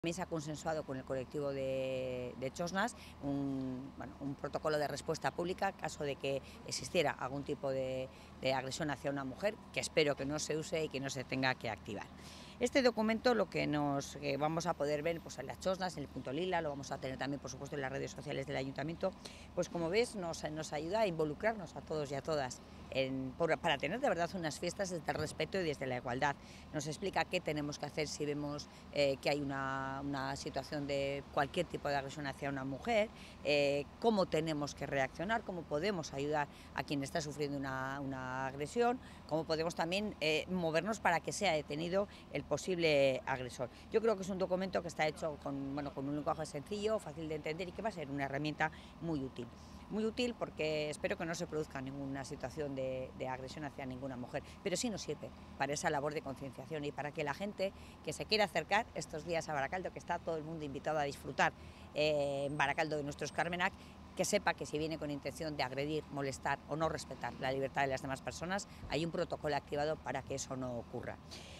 También se ha consensuado con el colectivo de Chosnas un protocolo de respuesta pública en caso de que existiera algún tipo de agresión hacia una mujer, que espero que no se use y que no se tenga que activar. Este documento lo que vamos a poder ver pues, en las Chosnas, en el Punto Lila, lo vamos a tener también por supuesto en las redes sociales del Ayuntamiento, pues como ves nos ayuda a involucrarnos a todos y a todas para tener de verdad unas fiestas desde el respeto y desde la igualdad. Nos explica qué tenemos que hacer si vemos que hay una situación de cualquier tipo de agresión hacia una mujer, cómo tenemos que reaccionar, cómo podemos ayudar a quien está sufriendo una agresión, cómo podemos también movernos para que sea detenido el posible agresor. Yo creo que es un documento que está hecho con un lenguaje sencillo, fácil de entender y que va a ser una herramienta muy útil. Muy útil porque espero que no se produzca ninguna situación de agresión hacia ninguna mujer, pero sí nos sirve para esa labor de concienciación y para que la gente que se quiera acercar estos días a Baracaldo, que está todo el mundo invitado a disfrutar en Baracaldo de nuestros Carmenac, que sepa que si viene con intención de agredir, molestar o no respetar la libertad de las demás personas, hay un protocolo activado para que eso no ocurra.